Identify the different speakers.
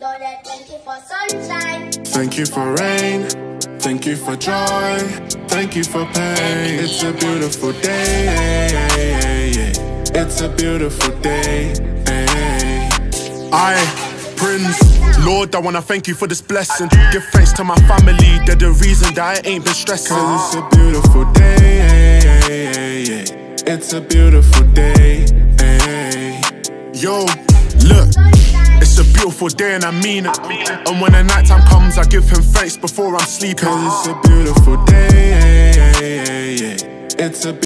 Speaker 1: Lord, I thank you for sunshine.
Speaker 2: Thank you for rain. Thank you for joy. Thank you for pain. It's a beautiful day. It's a beautiful day. Prince, Lord, I wanna thank you for this blessing. Give thanks to my family, they're the reason that I ain't been stressing. Cause it's a beautiful day. It's a beautiful day. Yo, look, it's a beautiful day and I mean it. And when the night time comes, I give him thanks before I'm sleeping. Cause it's a beautiful day. It's a